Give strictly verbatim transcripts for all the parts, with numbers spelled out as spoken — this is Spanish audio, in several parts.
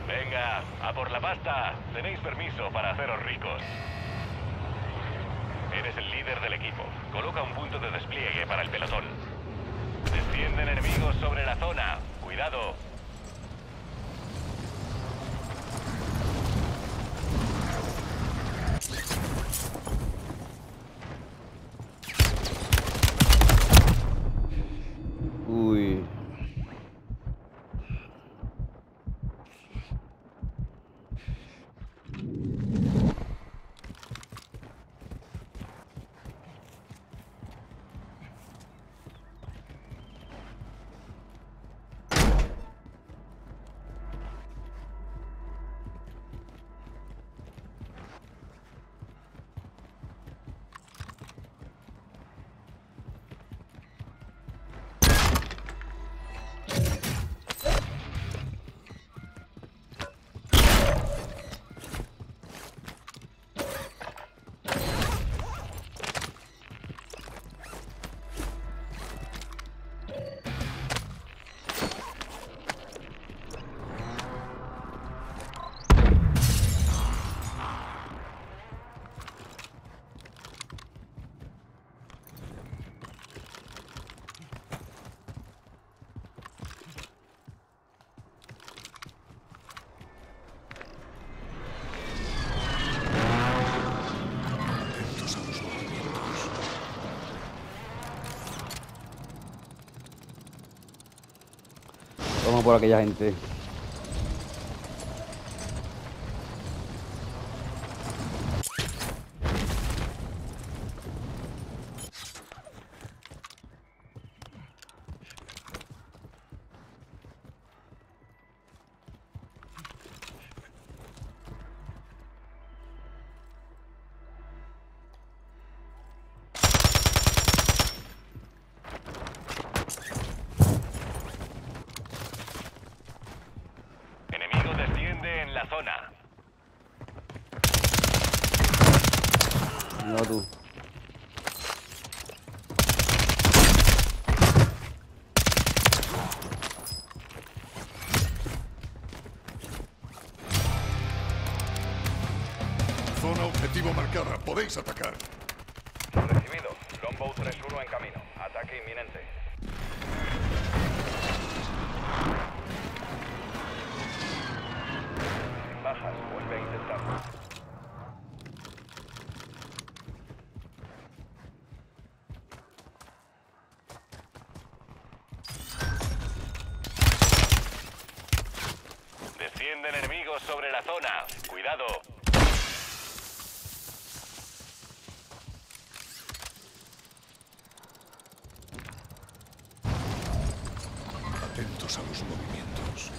Venga, a por la pasta. Tenéis permiso para haceros ricos. Eres el líder del equipo. Coloca un punto de despliegue para el pelotón. Descienden enemigos sobre la zona. Cuidado. Uy. Vamos por aquella gente. La zona. No tú. Zona objetivo marcada. Podéis atacar. Recibido. Longbow tres uno en camino. Ataque inminente. Sin bajas. Vuelve a intentarlo. Descienden enemigos sobre la zona. Cuidado. Atentos a los movimientos.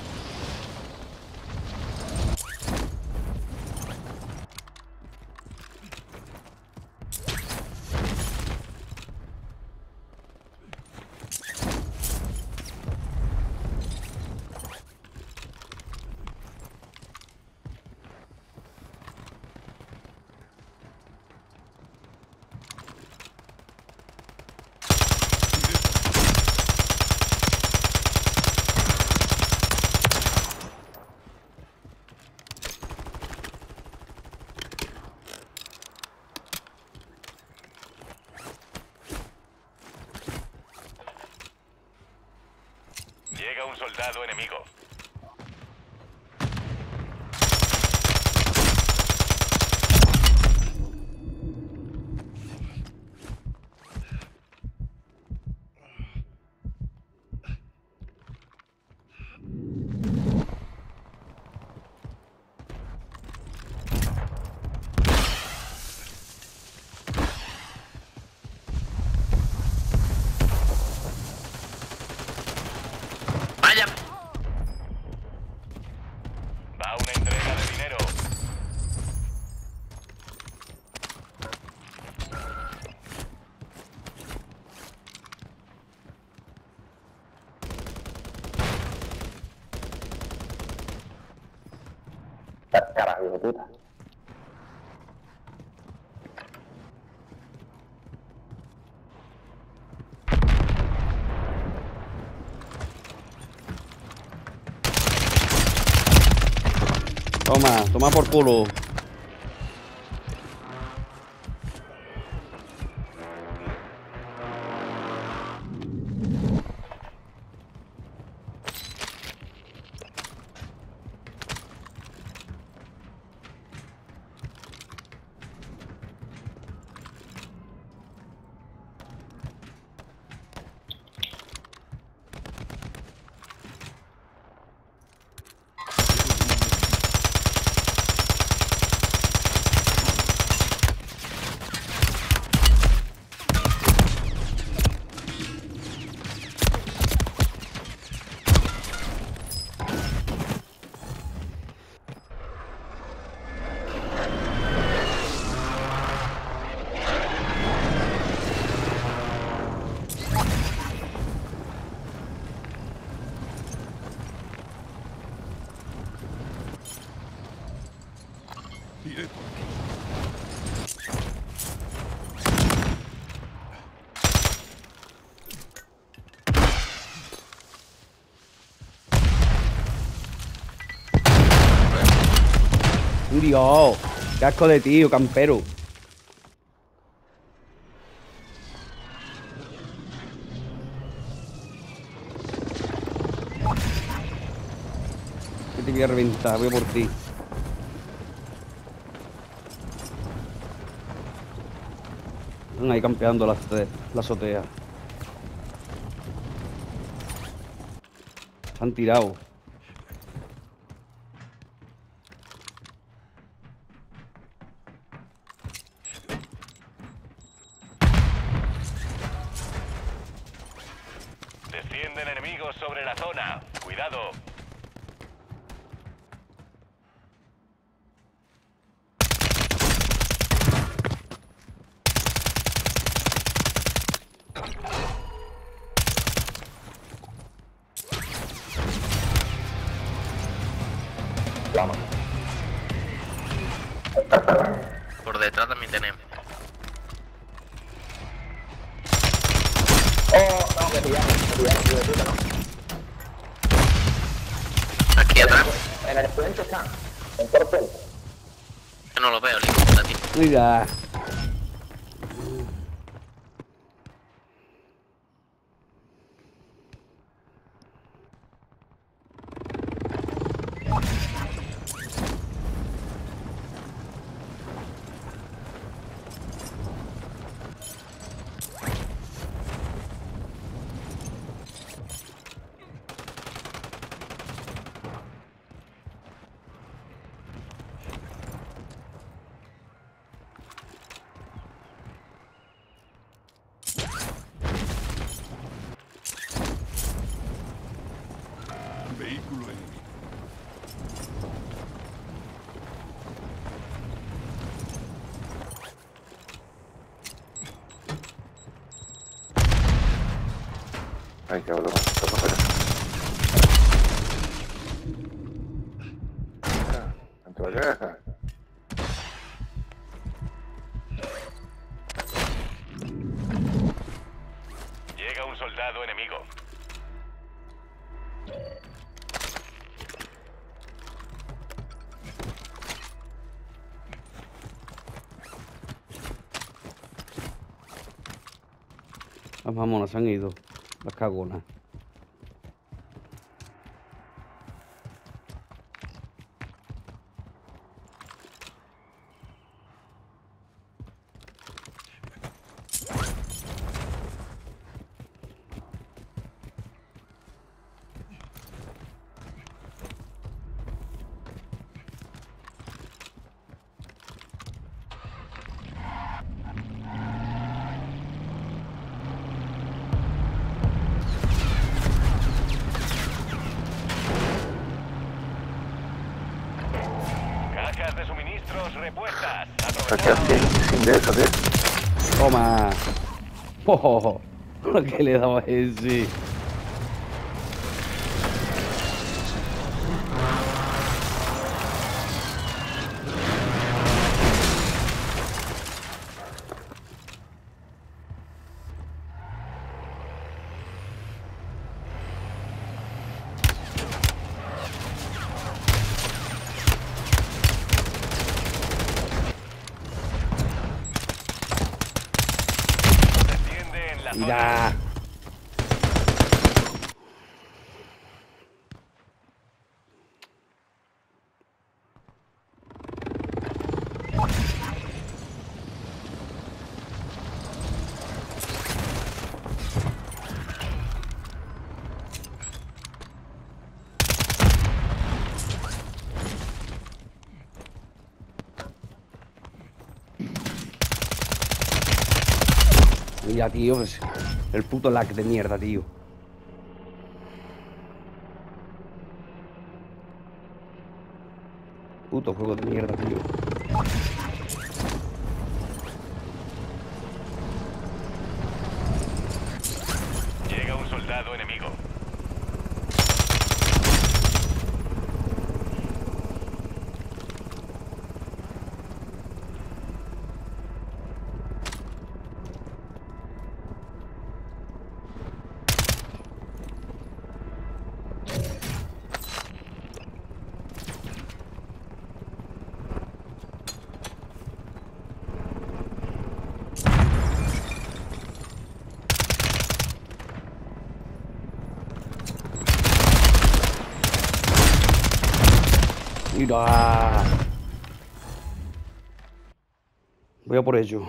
Llega un soldado enemigo. Va una entrega de dinero. Carajo, hijo de puta. Toma, toma por culo. Iré por aquí. Dios, qué asco de tío, campero. Que te voy a reventar, voy a por ti. Están ahí campeando la, la azotea. Se han tirado. Descienden enemigos sobre la zona. Cuidado. Vamos. Por detrás también tenemos. Oh, no, me pillaron, me pillaron, tío, de puta, ¿no? Aquí atrás. En el puente están. En por puente. Que no lo veo, hijo de puta, tío. Mira. Vehículo enemigo. Ay, qué broma. Toma fuera. Ante la caja. Llega un soldado enemigo. Las mamonas se han ido. Las cagonas. Cajas de suministros repuestas. Aquí así, sin de eso, tío. Toma. Oh, ¿por qué le daba ese? zona. Mira. Mira, tío, pues, el puto lag de mierda, tío. Puto juego de mierda, tío. Llega un soldado enemigo. Mira. Voy a por ello.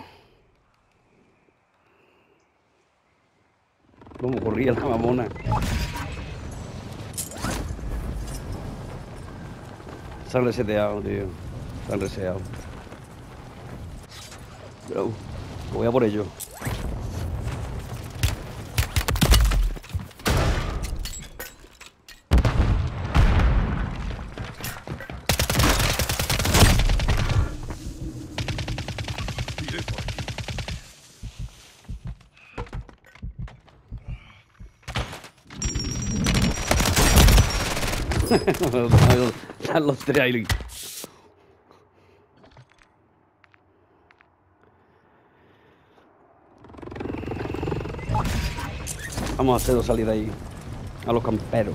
Cómo corría la mamona. Se han reseteado, tío. Se han reseteado. Pero voy a por ello. Iré por aquí. Están los tres ahí. Vamos a hacerlo salir de ahí. A los camperos.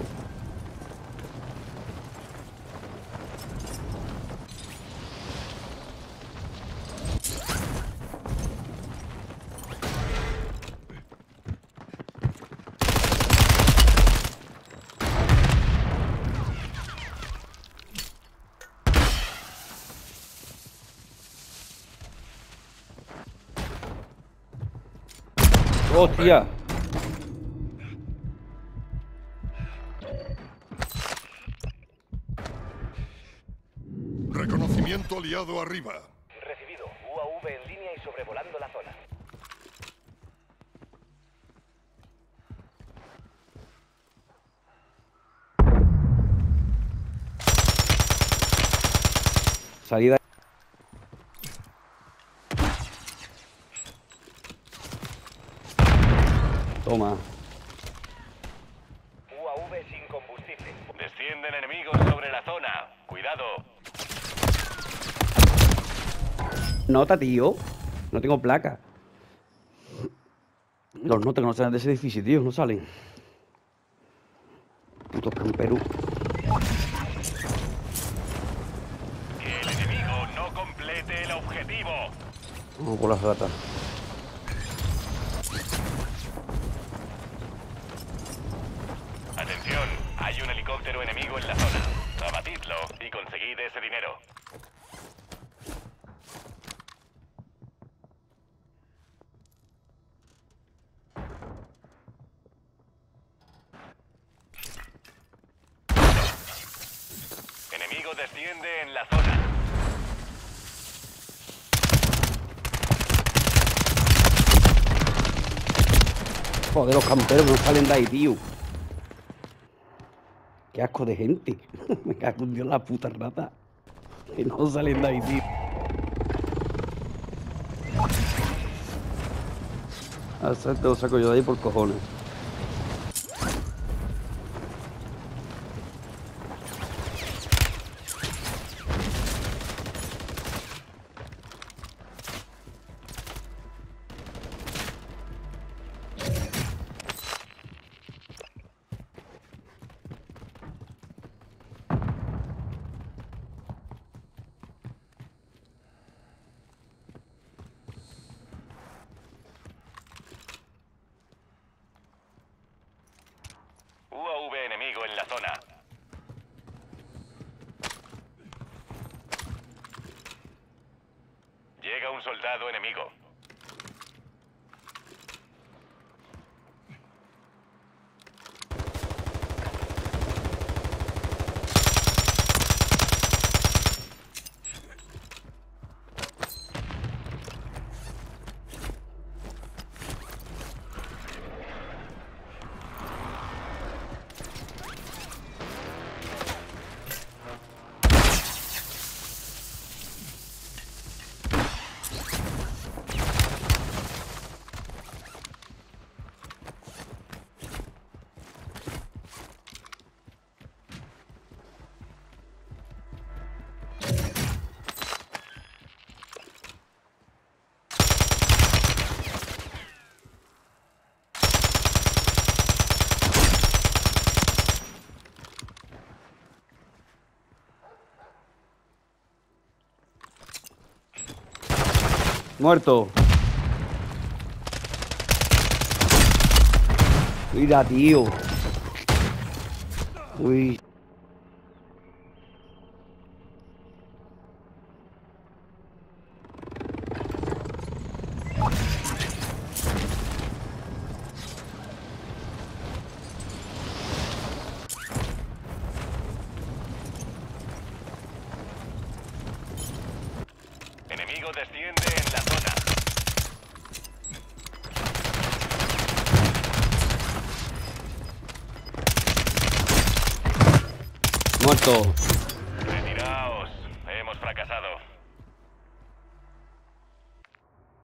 ¡Hostia! Reconocimiento aliado arriba. Recibido. U A V en línea y sobrevolando la zona. Salida. Toma. U A V sin combustible. Descienden enemigos sobre la zona. Cuidado. Nota, tío. No tengo placa. Los notas que no salen de ese edificio, tío. No salen. Putos camperos. Que el enemigo no complete el objetivo. Vamos por las ratas. Atención, hay un helicóptero enemigo en la zona. Abatidlo y conseguid ese dinero. Enemigo desciende en la zona. Joder, los camperos no salen de ahí, tío. Qué asco de gente. Me cago en Dios la puta rata. Que no salen de ahí, tío. Hasta te lo saco yo de ahí por cojones. soldado enemigo. Muerto. Mira, tío. Uy. Enemigo desciende en la zona. Muerto.